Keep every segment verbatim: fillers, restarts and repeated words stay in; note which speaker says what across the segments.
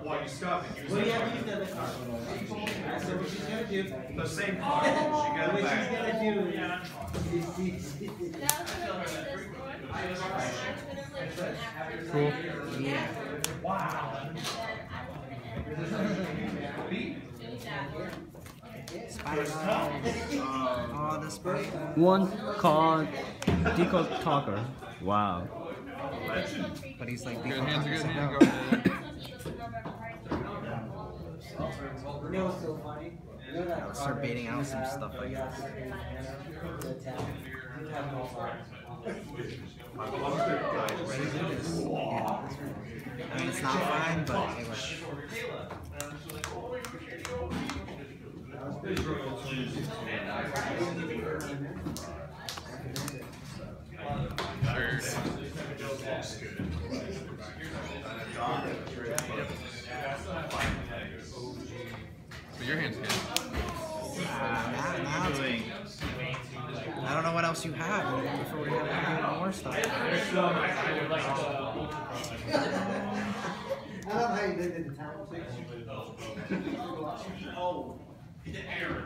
Speaker 1: Well, you stop it.
Speaker 2: Well, yeah, you said the card. So what she's gonna do?
Speaker 1: The same card. She got it
Speaker 2: What
Speaker 1: back.
Speaker 2: she's gonna do is.
Speaker 3: Cool.
Speaker 2: Yeah.
Speaker 1: Wow.
Speaker 2: Spider-Man. Oh, the Spider-Man.
Speaker 3: One card, Deco Talker. Wow.
Speaker 2: But he's like,
Speaker 4: Good hands are good hands. Go ahead.
Speaker 2: You know what's so funny? You know that I'll start baiting out some stuff like that. I mean, it's not fine, but it works.
Speaker 4: So your hand's good.
Speaker 2: Uh, now, now it's good. I don't know what else you have before we have to do more stuff.
Speaker 5: I love how you lived in the town. Oh, the error.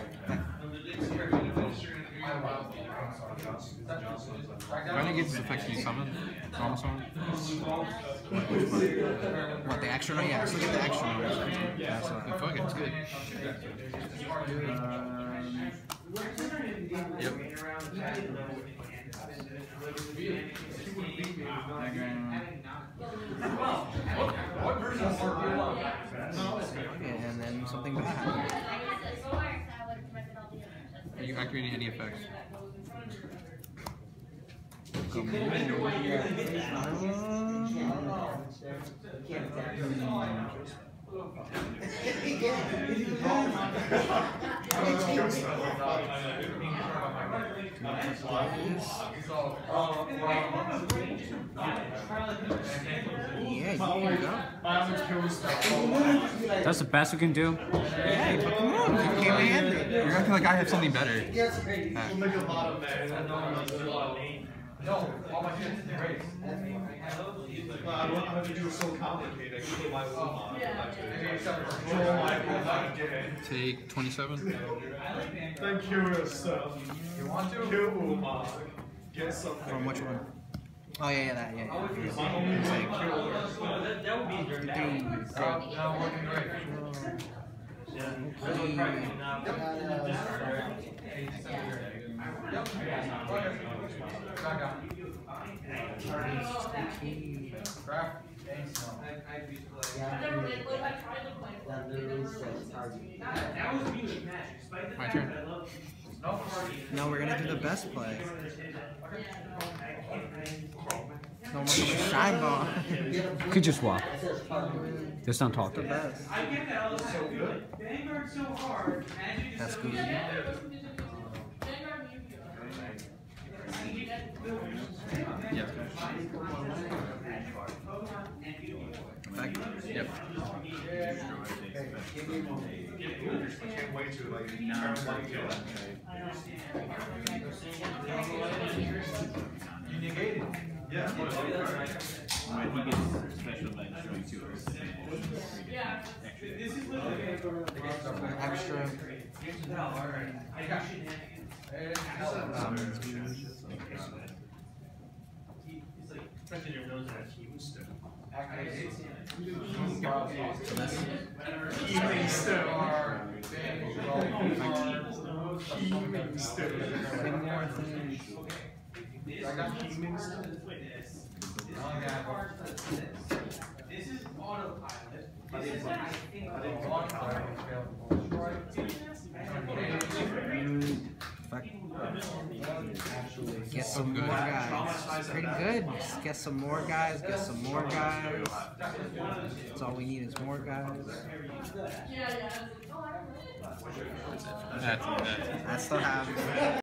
Speaker 4: When it gets effects, can you summon? Normal summon?
Speaker 2: What, the extra? Yeah, let's look at the extra.
Speaker 4: Yeah, so fuck it, it's good. Yep.
Speaker 2: And then something bad.
Speaker 4: Are you activating any effects?
Speaker 2: Yeah, you can go.
Speaker 3: That's the best we can do.
Speaker 2: Yeah, you come on. You came handy.
Speaker 4: You're acting like I have something better.
Speaker 1: No, all my kids is great. I don't have to do it so complicated. I give my Uma.
Speaker 4: Take twenty-seven.
Speaker 1: Thank you, sir. You want to? Kill Uma. Get something.
Speaker 2: From which one? Oh, yeah, yeah, that, yeah. yeah.
Speaker 1: My only like killer.
Speaker 5: That would be very
Speaker 2: Three.
Speaker 5: now working great.
Speaker 4: My turn.
Speaker 2: No, we're gonna do the best play. No more shine ball.
Speaker 3: Could just swap. Just don't talk to
Speaker 2: The
Speaker 3: it.
Speaker 2: best.
Speaker 5: I get that. I was so good. Vanguard so hard. Magic is
Speaker 2: That's
Speaker 5: so
Speaker 2: good.
Speaker 5: easy.
Speaker 4: Yep.
Speaker 2: Effective.
Speaker 4: Yep.
Speaker 1: I can't wait to like turn one kill.
Speaker 5: You negated.
Speaker 1: Yeah.
Speaker 6: When he gets special like showing two or
Speaker 5: Yeah. This is literally
Speaker 2: Extra.
Speaker 5: I got you.
Speaker 2: Um,
Speaker 5: It's like pressing your nose at you.
Speaker 2: so this.
Speaker 1: Healing stone. Healing stone.
Speaker 2: One more thing.
Speaker 1: I got healing stone.
Speaker 5: This is autopilot.
Speaker 1: I didn't I didn't
Speaker 2: Get some more guys. Pretty good. Just get some more guys. Get some more guys. That's all we need is more guys.
Speaker 4: That's, that's
Speaker 2: That's the habit.